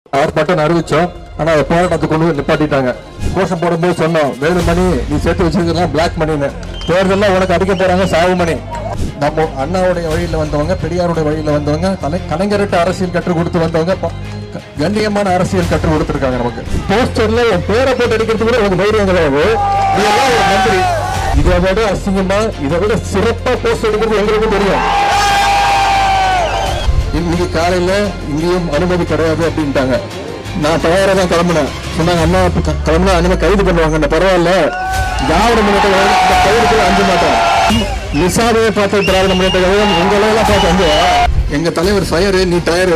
ஆர்ப்பாட்டம் அறிவிச்சோம். ஆனா போராட்டத்தை கொண்டு வந்து நிப்பாட்டிட்டாங்க. கோஷம் போடும்போது சொன்னோம், வேலுமணி நீ சேர்த்து வச்சிருக்கலாம் பிளாக் மணின்னு, தேர்தலில் உனக்கு அடிக்க போறாங்க சாவு மணி. நம்ம அண்ணாவுடைய வழியில் வந்தவங்க, பெரியாருடைய வழியில் வந்தவங்க, கலைஞர்கிட்ட அரசியல் கற்றுக் கொடுத்து வந்தவங்க, கண்ணியமான அரசியல் கற்றுக் கொடுத்துருக்காங்க. நமக்கு போஸ்டர்ல என் பேரை போட்டு அடிக்கிறது கூட ஒரு தைரியம் கிடையாது. இதெல்லாம் ஒரு மந்திரி. இதை விட அசிங்கமா, இதை விட சிறப்பா போஸ்டர் எடுக்கிறது எங்களுக்கும் தெரியும். இன்னைக்கு காலையில இங்கேயும் அனுமதி கிடையாது அப்படின்ட்டாங்க. நான் தயாரா தான் கிளம்புனேன். சொன்னாங்க அண்ணா கிளம்புனா அனிமே கைது பண்ணுவாங்க. பரவாயில்ல, திராவிட முன்னேற்ற கழகம் கைதுக்குள்ள அஞ்ச மாட்டோம். நிசாவே பார்த்து திராவிட முன்னேற்ற கழகம் உங்களெல்லாம் பார்த்து வந்து எங்க தலைவர் ஃபயரு, நீ டயரு.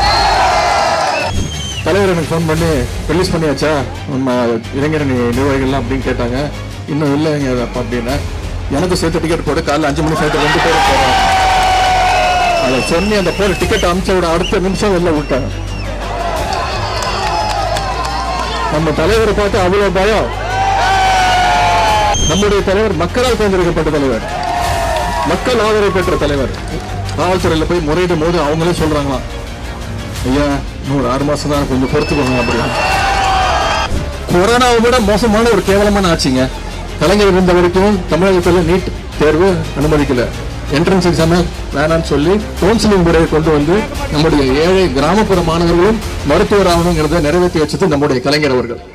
தலைவர் எனக்கு ஃபோன் பண்ணி ரிலீஸ் பண்ணியாச்சா நம்ம இளைஞரணி நிர்வாகிகள்லாம் அப்படின்னு கேட்டாங்க. இன்னும் இல்லைங்க அப்படின்னா, எனக்கு சேர்த்து டிக்கெட் போட்டு காலைல 5 மணி சேர்த்து 2 பேரும் போறோம். அதை சொன்னி அந்த போல டிக்கெட் அமிச்ச விட அடுத்த நிமிஷம் வெளில விட்டாங்க. நம்ம தலைவரை பார்த்து அவ்வளவு பயம். நம்முடைய தலைவர் மக்களால் தேர்ந்தெடுக்கப்பட்ட தலைவர், மக்கள் ஆதரவு பெற்ற தலைவர். காவல்துறையில போய் முறையிடும் போது அவங்களே சொல்றாங்களாம், ஐயா இன்னும் 6 மாசம் தான், கொஞ்சம் பொறுத்துக்கோங்க அப்படின்னு. கொரோனாவை விட மோசமான ஒரு கேவலமான ஆட்சிங்க. கலைஞர் இருந்த வரைக்கும் தமிழகத்தில் நீட் தேர்வு அனுமதிக்கல, என்ட்ரன்ஸ் எக்ஸாம் வேணான்னு சொல்லி கவுன்சிலிங் முறையை கொண்டு வந்து நம்முடைய ஏழை கிராமப்புற மாணவர்களும் மருத்துவர் ஆகணுங்கிறத நிறைவேற்றி வச்சது நம்முடைய கலைஞர் அவர்கள்.